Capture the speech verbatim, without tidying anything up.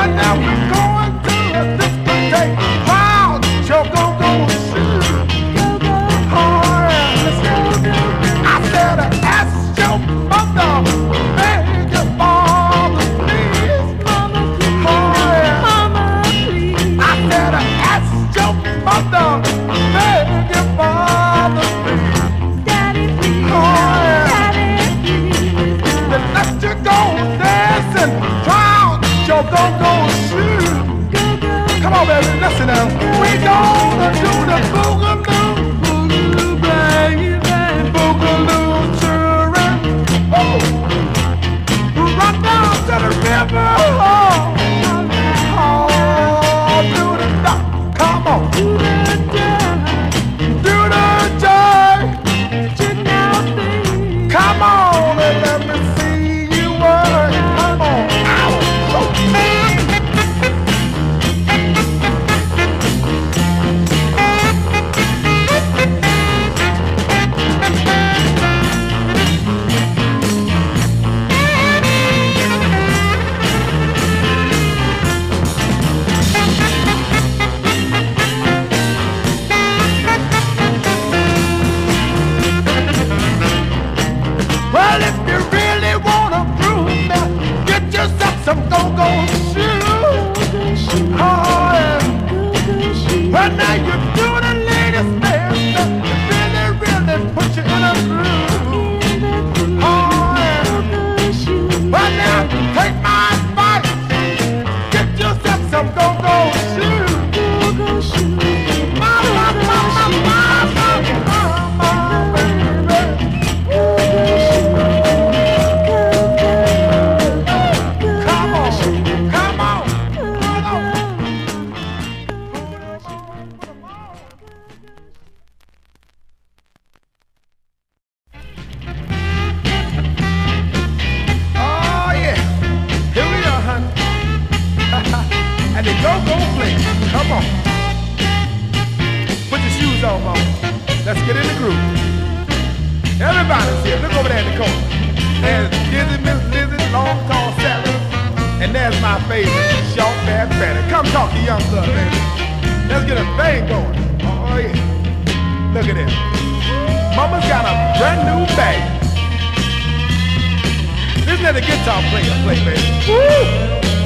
Listen now, we gonna do the boogaloo, boogaloo, baby, boogaloo, children. Oh, run down to the river, oh, oh, do the dock, come on, do the jive, do the jive, come on and let me see you work, come on, ow, man. Some go-go shoes. Oh, yeah. But now you're doing the latest man. Really, really put you in a groove. Oh, yeah. But now take my advice. Get yourself some go-go shoes. Mama, mama, mama, mama, baby. And the go-go place. Come on. Put your shoes on, mama. Let's get in the groove. Everybody's here. Look over there in the corner. There's Dizzy, Miss Lizzie, long, tall Sally. And there's my favorite, short, bad Fanny. Come talk to Youngblood, baby. Let's get a thing going. Oh, yeah. Look at this. Mama's got a brand new bag. Listen to the guitar player play, baby. Woo!